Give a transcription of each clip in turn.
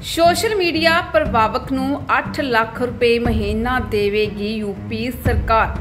Social media प्रभावक नूं 8 लाख रुपए महीना देवेगी यूपी सरकार।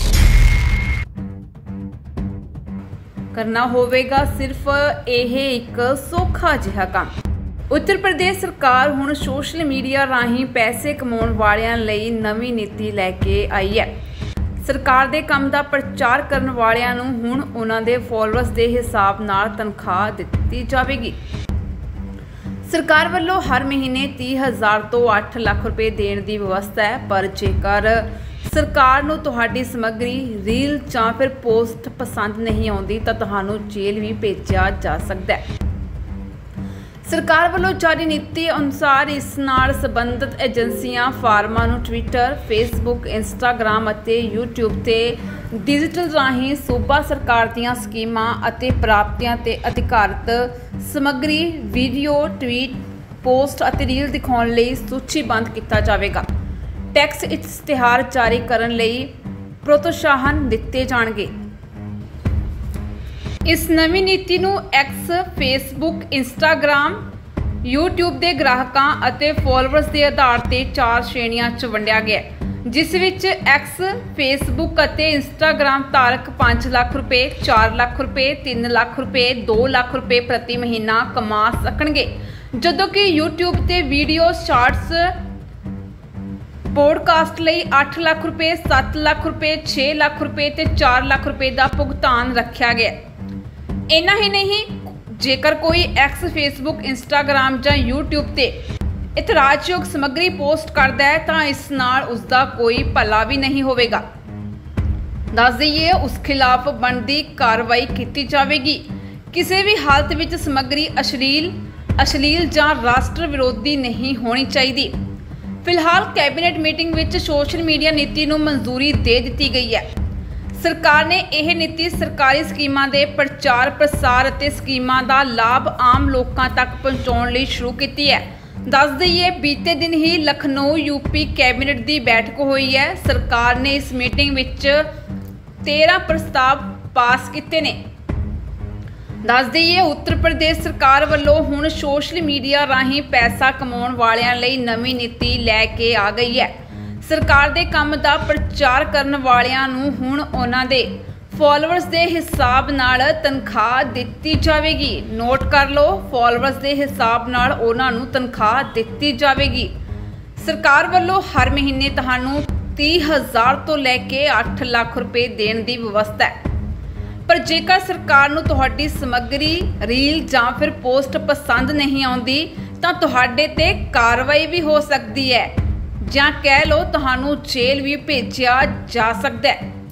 करना होवेगा सिर्फ यह एक सौखा जिहा काम। उत्तर प्रदेश सरकार हुण सोशल मीडिया राहीं पैसे कमाउण वालियां लई नवीं नीति लैके आई है। सरकार दे काम दा प्रचार करन वालियां नूं हुण उन्हां दे फॉलोअर्स दे हिसाब नाल तनख्वाह दित्ती जावेगी। सरकार वालों हर महीने 30,000 तो 8 लाख रुपए देने की व्यवस्था है, पर जेकर सरकार नूं तुहाडी समग्री रील जां फिर पोस्ट पसंद नहीं आउंदी तां तुहानूं जेल भी भेजा जा सकता है। सरकार वालों जारी नीति अनुसार इस नाल संबंधित एजेंसियां फार्मां नूं ट्विटर, फेसबुक, इंस्टाग्राम अते यूट्यूब ते डिजिटल राहीं सूबा सरकार दीआं स्कीमां अते प्राप्तियां ते अधिकारित समग्री वीडियो, ट्वीट, पोस्ट अते रील दिखाउण लई सूचीबंद किया जावेगा। टैक्स इश्तिहार जारी करन लई प्रोत्साहन दिते जाणगे। इस नवी नीति नूं एक्स, फेसबुक, इंस्टाग्राम, यूट्यूब के ग्राहकों अते फॉलोअर्स के आधार पर 4 श्रेणियां च वंडिया गया, जिस विच एक्स, फेसबुक अते इंस्टाग्राम धारक 5 लाख रुपए, 4 लाख रुपए, 3 लाख रुपए, 2 लाख रुपए प्रति महीना कमा सकणगे, जदों कि यूट्यूब ते वीडियो, शार्ट्स, पॉडकास्ट लई 8 लाख रुपए, 7 लाख रुपए, 6 लाख रुपए ते 4 लाख रुपए का भुगतान रखा गया। इन्ना ही नहीं, जेकर कोई एक्स, फेसबुक, इंस्टाग्राम या यूट्यूब ते इतराजयोग समग्री पोस्ट करता है तो इस नाल उसका कोई भला भी नहीं होवेगा। दस दईए उस खिलाफ बनती कार्रवाई की जाएगी। किसी भी हालत में समग्री अश्लील या राष्ट्र विरोधी नहीं होनी चाहिए। फिलहाल कैबिनेट मीटिंग में सोशल मीडिया नीति को मंजूरी दे दी गई है। सरकार ने यह नीति सरकारी स्कीमां दे प्रचार प्रसार और स्कीमां दा लाभ आम लोगों तक पहुँचाने लई शुरू की है। दस दईए बीते दिन ही लखनऊ यूपी कैबिनेट की बैठक हुई है। सरकार ने इस मीटिंग में 13 प्रस्ताव पास किए ने। दस दईए उत्तर प्रदेश सरकार वालों हुण सोशल मीडिया राहीं पैसा कमाउण वालियां लई नवीं नीति लैके आ गई है। सरकार दे काम दा प्रचार करन वालियां नूं हुण उन्हां दे फॉलोअर्स दे हिसाब नाल तनख्वाह दित्ती जावेगी। नोट कर लो, फॉलोअर्स दे हिसाब नाल उन्हां नूं तनख्वाह दित्ती जावेगी। सरकार वालों हर महीने तुहानूं 30,000 तो लैके 8 लाख रुपए देने की व्यवस्था है, पर जेकर सरकार नूं तुहाडी समग्री रील जां फिर पोस्ट पसंद नहीं आउंदी तां तुहाडे ते कार्रवाई भी हो सकती है, जां कह लो तुहानूं जेल भी भेजिया जा सकता है।